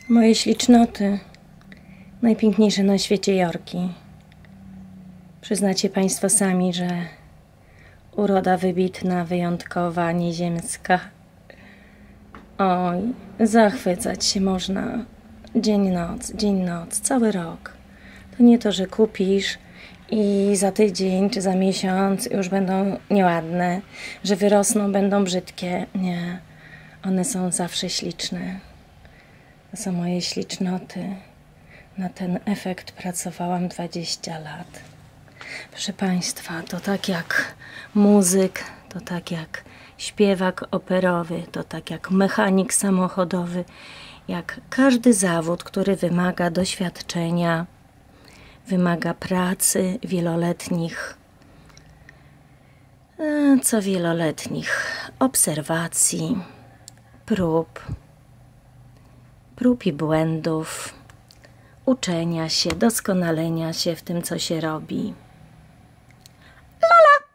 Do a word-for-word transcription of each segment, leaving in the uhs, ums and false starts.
Moje ślicznoty, najpiękniejsze na świecie Jorki. Przyznacie Państwo sami, że uroda wybitna, wyjątkowa, nieziemska. Oj, zachwycać się można dzień, noc, dzień, noc, cały rok. To nie to, że kupisz i za tydzień czy za miesiąc już będą nieładne, że wyrosną, będą brzydkie. Nie, one są zawsze śliczne. To są moje ślicznoty. Na ten efekt pracowałam dwadzieścia lat. Proszę Państwa, to tak jak muzyk, to tak jak śpiewak operowy, to tak jak mechanik samochodowy, jak każdy zawód, który wymaga doświadczenia, wymaga pracy wieloletnich, co wieloletnich obserwacji, prób, prób i błędów, uczenia się, doskonalenia się w tym, co się robi. Lala!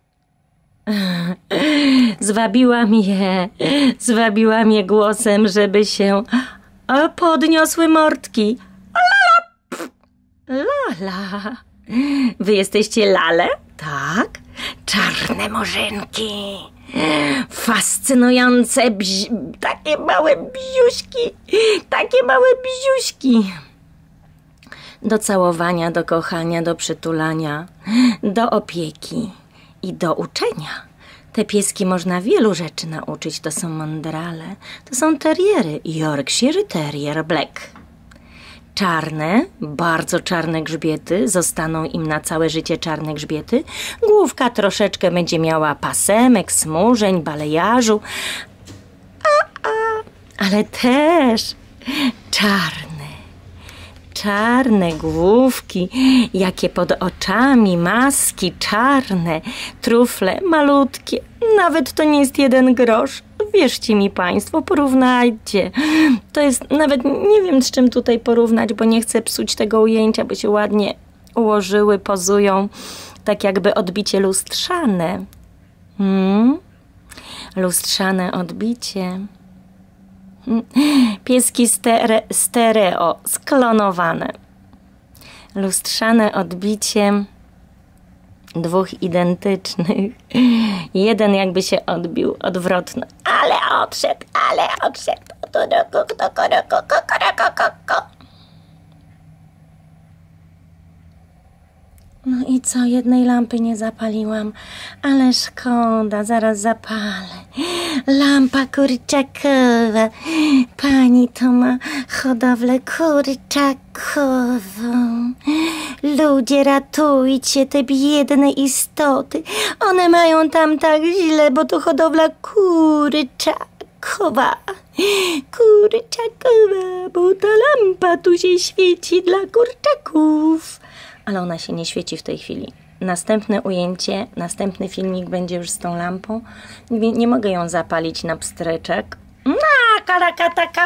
Zwabiłam je, zwabiłam je głosem, żeby się podniosły mordki. Lala! Lala! Wy jesteście lale? Tak? Czarne murzynki. Fascynujące, bzi takie małe bziuśki, takie małe bziuśki. Do całowania, do kochania, do przytulania, do opieki i do uczenia. Te pieski można wielu rzeczy nauczyć. To są mondrale, to są teriery, Yorkshire Terrier Black. Czarne, bardzo czarne grzbiety, zostaną im na całe życie czarne grzbiety. Główka troszeczkę będzie miała pasemek, smużeń, balejarzu, a, a, ale też czarne. Czarne główki, jakie pod oczami, maski czarne, trufle malutkie. Nawet to nie jest jeden grosz. Wierzcie mi Państwo, porównajcie. To jest, nawet nie wiem z czym tutaj porównać, bo nie chcę psuć tego ujęcia, bo się ładnie ułożyły, pozują, tak jakby odbicie lustrzane. Hmm? Lustrzane odbicie. Pieski stere, stereo, sklonowane. Lustrzane odbicie dwóch identycznych. Jeden jakby się odbił odwrotnie. Ale odszedł, ale odszedł. No i co? Jednej lampy nie zapaliłam, ale szkoda, zaraz zapalę. Lampa kurczakowa. Pani to ma hodowlę kurczakową. Ludzie, ratujcie te biedne istoty. One mają tam tak źle, bo to hodowla kurczakowa. Kurczakowa, bo ta lampa tu się świeci dla kurczaków. Ale ona się nie świeci w tej chwili. Następne ujęcie, następny filmik będzie już z tą lampą. Nie, nie mogę ją zapalić na pstryczek. Na karakataka.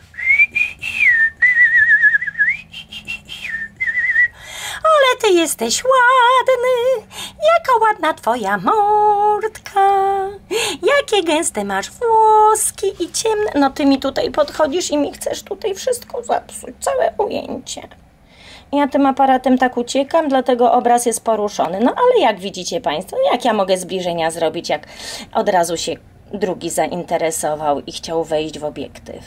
Ale ty jesteś ładny, jaka ładna twoja mordka. Jakie gęste masz włoski i ciemne. No ty mi tutaj podchodzisz i mi chcesz tutaj wszystko zepsuć, całe ujęcie. Ja tym aparatem tak uciekam, dlatego obraz jest poruszony. No ale jak widzicie Państwo, jak ja mogę zbliżenia zrobić, jak od razu się drugi zainteresował i chciał wejść w obiektyw.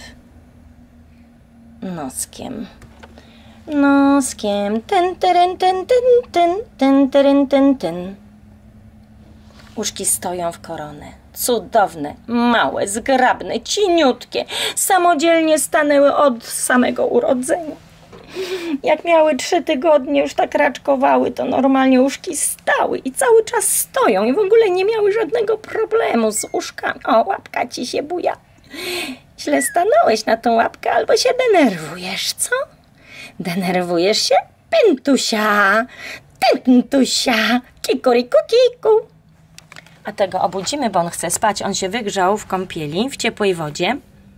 Noskiem. Noskiem. Ten, teren, ten, ten, ten, ten, teren, ten, ten. Uszki stoją w koronę. Cudowne, małe, zgrabne, cieniutkie. Samodzielnie stanęły od samego urodzenia. Jak miały trzy tygodnie, już tak raczkowały, to normalnie uszki stały i cały czas stoją i w ogóle nie miały żadnego problemu z uszkami. O, łapka ci się buja. Źle stanąłeś na tą łapkę, albo się denerwujesz, co? Denerwujesz się? Pętusia, pętusia, kikuriku kiku. A tego obudzimy, bo on chce spać. On się wygrzał w kąpieli, w ciepłej wodzie.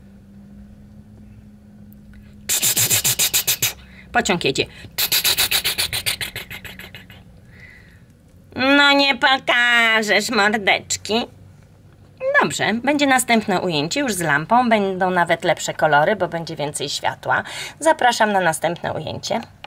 Pociąg jedzie. No nie pokażesz mordeczki. Dobrze, będzie następne ujęcie już z lampą, będą nawet lepsze kolory, bo będzie więcej światła. Zapraszam na następne ujęcie.